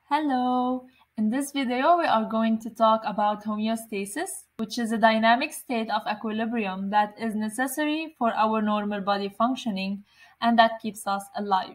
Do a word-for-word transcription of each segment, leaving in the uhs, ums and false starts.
Hello! In this video, we are going to talk about homeostasis, which is a dynamic state of equilibrium that is necessary for our normal body functioning and that keeps us alive.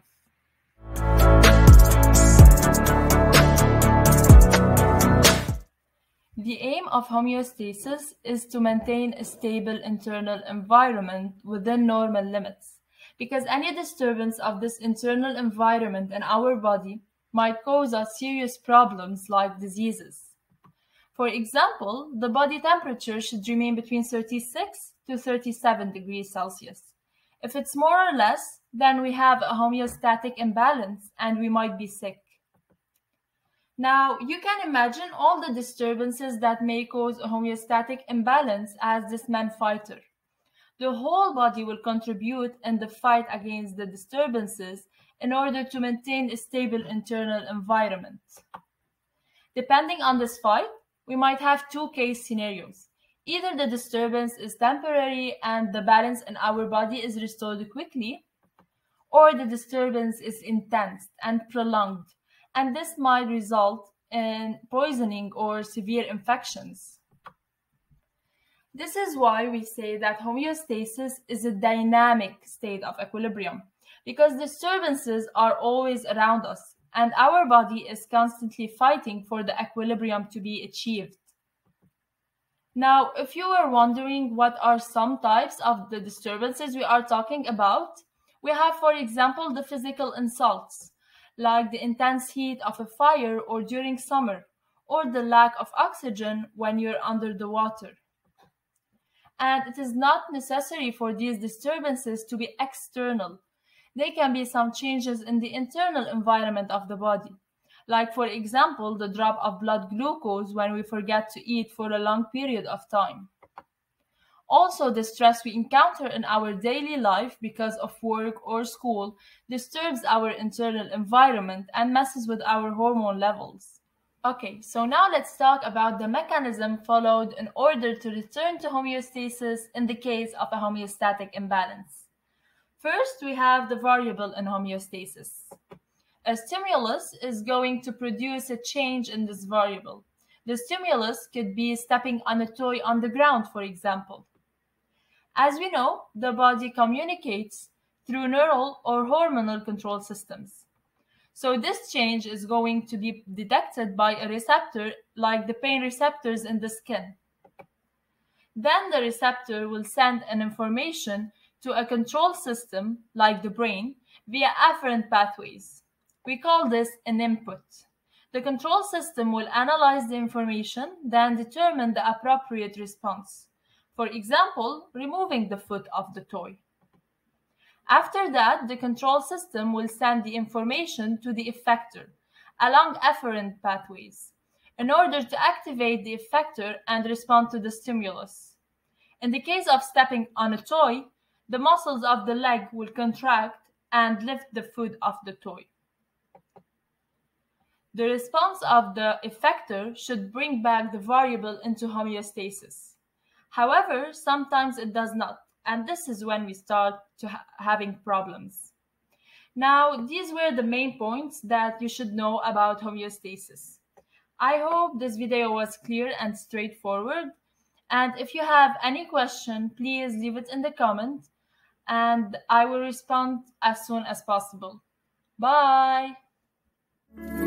The aim of homeostasis is to maintain a stable internal environment within normal limits, because any disturbance of this internal environment in our body might cause us serious problems like diseases. For example, the body temperature should remain between thirty-six to thirty-seven degrees Celsius. If it's more or less, then we have a homeostatic imbalance and we might be sick. Now, you can imagine all the disturbances that may cause a homeostatic imbalance as this man fighter. The whole body will contribute in the fight against the disturbances in order to maintain a stable internal environment. Depending on this fight, we might have two case scenarios. Either the disturbance is temporary and the balance in our body is restored quickly, or the disturbance is intense and prolonged, and this might result in poisoning or severe infections. This is why we say that homeostasis is a dynamic state of equilibrium, because disturbances are always around us, and our body is constantly fighting for the equilibrium to be achieved. Now, if you were wondering what are some types of the disturbances we are talking about, we have, for example, the physical insults, like the intense heat of a fire or during summer, or the lack of oxygen when you're under the water. And it is not necessary for these disturbances to be external. They can be some changes in the internal environment of the body, like, for example, the drop of blood glucose when we forget to eat for a long period of time. Also, the stress we encounter in our daily life because of work or school disturbs our internal environment and messes with our hormone levels. Okay, so now let's talk about the mechanism followed in order to return to homeostasis in the case of a homeostatic imbalance. First, we have the variable in homeostasis. A stimulus is going to produce a change in this variable. The stimulus could be stepping on a toy on the ground, for example. As we know, the body communicates through neural or hormonal control systems. So this change is going to be detected by a receptor like the pain receptors in the skin. Then the receptor will send an information to a control system like the brain via afferent pathways. We call this an input. The control system will analyze the information, then determine the appropriate response. For example, removing the foot of the toy. After that, the control system will send the information to the effector along afferent pathways in order to activate the effector and respond to the stimulus. In the case of stepping on a toy, the muscles of the leg will contract and lift the foot of the toy. The response of the effector should bring back the variable into homeostasis. However, sometimes it does not, and this is when we start to ha having problems. Now, these were the main points that you should know about homeostasis. I hope this video was clear and straightforward, and if you have any question, please leave it in the comment, and I will respond as soon as possible. Bye!